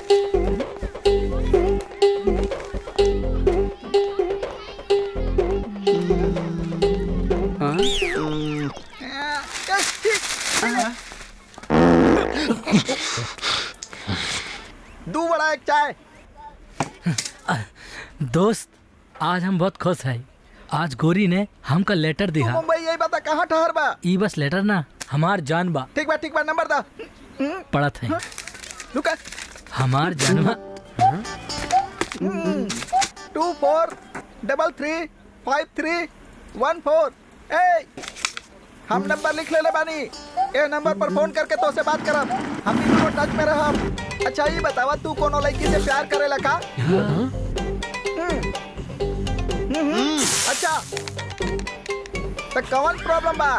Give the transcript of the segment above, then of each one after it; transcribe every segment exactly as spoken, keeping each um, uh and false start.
दो बड़ा एक चाय। दोस्त आज हम बहुत खुश है। आज गोरी ने हमका लेटर दिया। मुंबई यही बता कहाँ ठहर बा? ई बस लेटर ना हमार जान बा। ठीक बा ठीक बा नंबर दा। पढ़त है। रुका। हमार जानवा two four double three five three one four. ए हम नंबर लिख ले ले बानी। ए नंबर पर फोन करके तो से बात करब। हम भी टच में रहब। अच्छा ये बतावा तू कोनो लड़की से प्यार करेला का? अच्छा तो कौन प्रॉब्लम बा?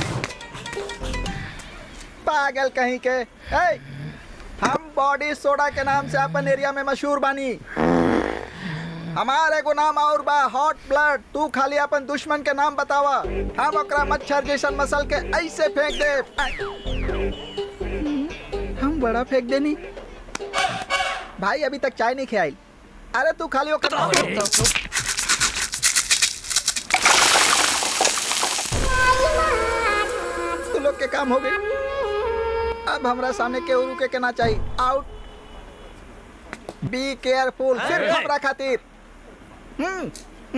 पागल कहीं के। ए, हम बॉडी सोडा के नाम से अपन एरिया में मशहूर बानी। हमारे को नाम और बा हॉट ब्लड। तू खाली अपन दुश्मन के नाम बतावा, हम ओकरा मच्छर जैसन मसल के ऐसे फेंक दे। हम बड़ा फेंक देनी। भाई अभी तक चाय नहीं खिलाई। अरे तू खाली ओकर नाम बता। तू लोग के काम हो गए। अब हमरा सामने के रुके के ना चाहिए। आउट। Be careful. सिर्फ हमरा खातिर। Hmm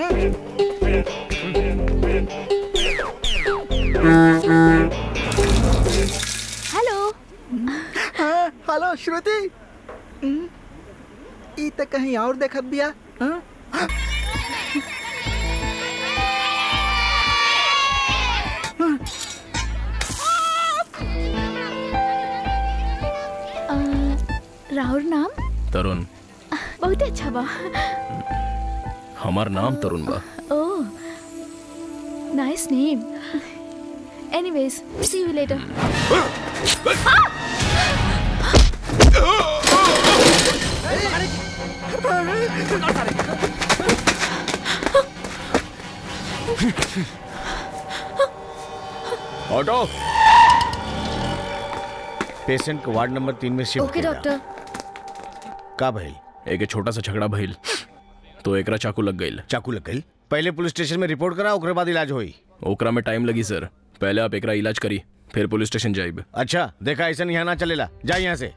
hello. हाँ हेलो श्रुति। ई तक कहीं और देखत बिया। हाँ? राहुल नाम तरुण। बहुत अच्छा बा। हमार नाम तरुण बा। Oh nice name. Anyways see you later. Auto patient को वार्ड नंबर तीन में शिफ्ट। ओके डॉक्टर। का भइल? एक छोटा सा झगड़ा भइल तो एकरा चाकू लग गई। चाकू लग गई? पहले पुलिस स्टेशन में रिपोर्ट करा, ओकरे बाद इलाज होई। ओकरा में टाइम लगी सर। पहले आप एकरा इलाज करी फिर पुलिस स्टेशन जाइब। अच्छा देखा ऐसा यहाँ ना चलेला। जा यहाँ से।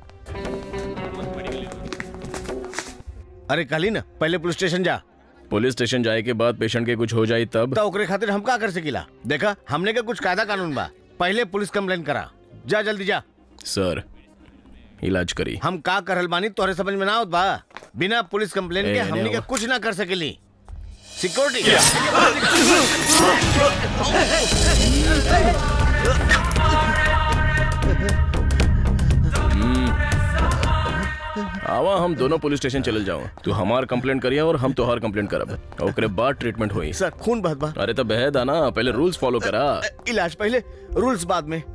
अरे कहली ना पहले पुलिस स्टेशन जा। पुलिस स्टेशन जाए के बाद पेशेंट के कुछ हो जाए तब तो ओकरे खातिर हम का कर सकीला? देखा हमने का कुछ कायदा कानून बा। पहले पुलिस कंप्लेन करा। जा जल्दी जा। सर इलाज करी। हम का करल बानी तोहरे समझ में ना आवत बा? बिना पुलिस कंप्लेन के हमने के कुछ ना कर सकेली। सिक्योरिटी आवा हम दोनों पुलिस स्टेशन चले जाओ। तू हमार कंप्लेंट करिया और हम तोहार कंप्लेंट करब। ओकरे बाद ट्रीटमेंट होई। सर खून बहत बा। अरे तो बहद आना, पहले रूल्स फॉलो करा। इलाज पहले रूल्स बाद में।